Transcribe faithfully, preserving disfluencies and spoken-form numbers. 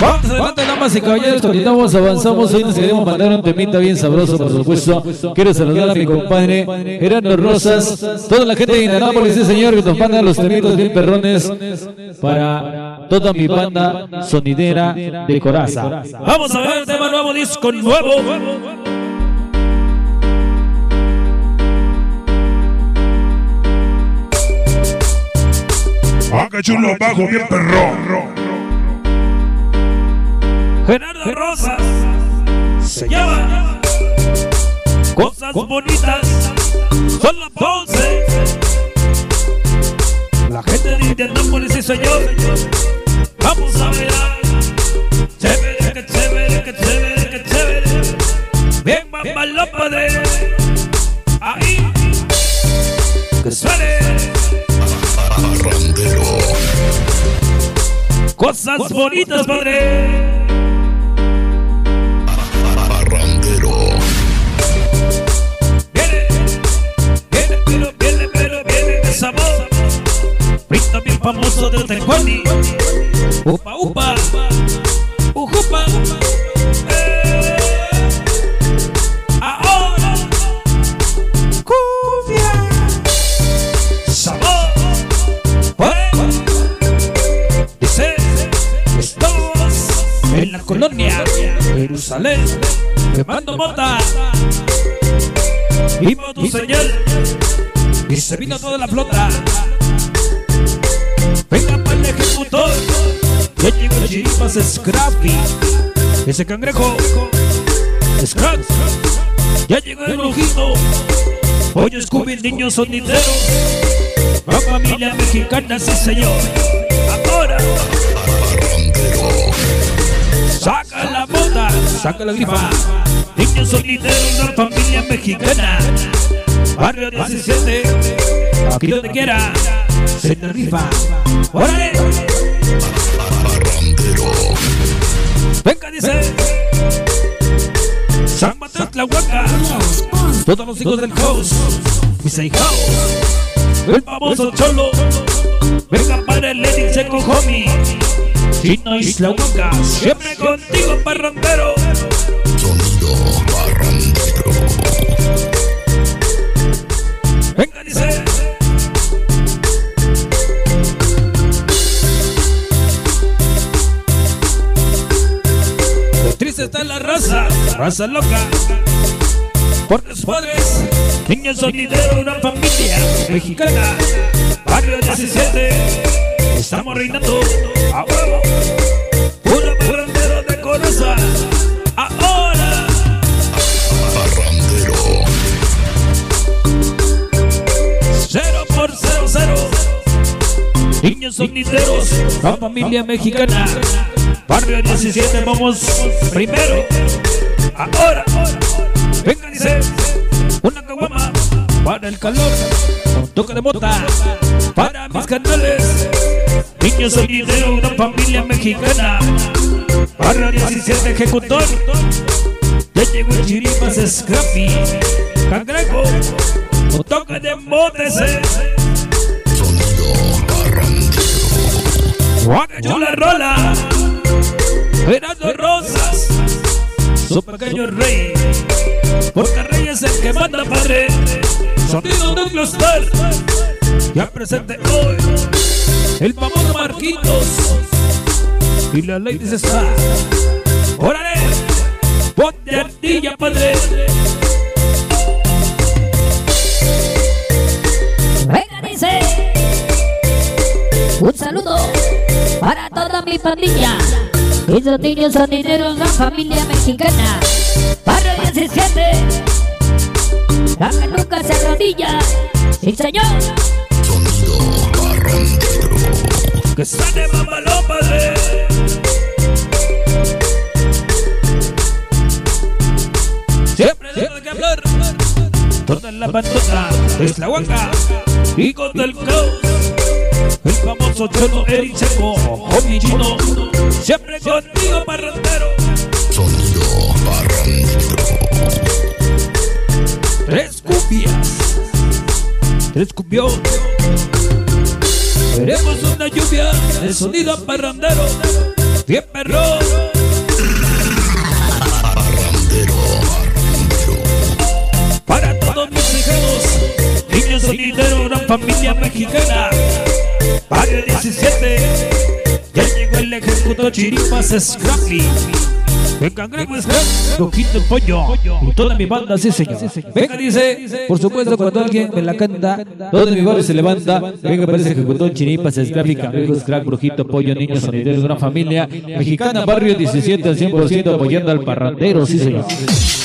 Vamos adelante, damas y caballeros, continuamos, avanzamos. Hoy nos queremos mandar un temita bien sabroso, por supuesto. Quiero saludar a mi compadre Gerardo Rosas, toda la gente de Indianápolis, sí señor, que nos manda los temitos bien perrones para toda mi banda sonidera de Coraza. Vamos a ver el tema nuevo, disco nuevo. Ah, que chulo bajo, bien perrón. Gerardo Rosas se llama Cosas Bonitas. Son las doce. La gente de Indianápolis, sí señor. Vamos a ver. Chévere, que chévere, que chévere, que chévere. Bien mamalón, padre. Ahí. Que suene. Parrandero. Cosas bonitas, padre. Parrandero. Viene, viene, pero viene, pero viene de sabor. Frito bien famoso del Tecuani. Upa, upa, ujupa. Eh. Ahora, cumbia. Sabor. Fuego. Dice, estamos en la colonia Jerusalén. Quemando mota. Vivo tu señal. Y se vino toda la flota. Venga para el ejecutor. Ya llegó el Chiripas Scrappy. Ese cangrejo Scratch. Ya llegó el brujito. Oye, Scooby, niños sonideros. La familia mexicana, sí señor. Ahora saca la bota, saca la grifa. Niños sonideros, la familia mexicana. Barrio diecisiete. Aquí donde quiera se te rifa. ¡Órale! Parrandero. Venga, dice San Mateo Tlahuaca. Todos los hijos del house, mis hijaos. El famoso Cholo. Venga para el Lenny Seco, homie. Chino y Tlahuaca. Siempre contigo, parrandero. Sonido parrandero. Venga, dice qué triste está la raza, raza loca. Porque sus padres, niños sonideros, una familia mexicana. Barrio diecisiete, estamos reinando a huevo. Puro parrandero de Coraza. Ahora Parrandero. cero por cero cero. Niños sonideros, la familia mexicana. Barrio diecisiete, vamos primero. Ahora, venga, dice una caguama para el calor. Un toque de mota para mis canales. Niños sonideros, una familia mexicana. Barrio diecisiete, ejecutor. Ya llegó el Chiripas Scrappy. Cangrejo, un toque de motese. Sonido parrandero. Yo la rola. Gerardo Rosas, su pequeño rey. Porque rey es el que manda, padre. Sonido de Glostar. Ya presente hoy el famoso Marquitos. Y la ley dice está. ¡Órale! ¡Ponte ardilla, padre! Venga, dice un saludo para toda mi pandilla. Esos niños sonideros, la familia mexicana. Barrio diecisiete, la que nunca se arrodilla. Sí, señor. Sonido parrandero. Que sale mamalón, padre. Siempre tengo que hablar. Toda la bandota es la huaca. Hijos del caos. El famoso Cholo Eric Seco, homie chino. Siempre contigo, parrandero. Sonido parrandero. Tres cumbias, tres cumbión. Queremos una lluvia de sonido parrandero. Bien perro. Parrandero, parrandero. Para todos mis hijados, niños sonideros, una familia mexicana. Barrio diecisiete, ya llegó el ejecutor Chiripas Scrappy. Venga, Grego Scrap, Rojito el Pollo. Y toda mi banda, sí señor. Venga, dice, Por supuesto, cuando alguien me la canta, todo de mi barrio se levanta. Venga, parece ejecutón, chiripas, escráfica, amigos, crack, brujito, pollo, niños sonideros de una familia mexicana, barrio diecisiete al cien por ciento apoyando al parrandero, sí señor.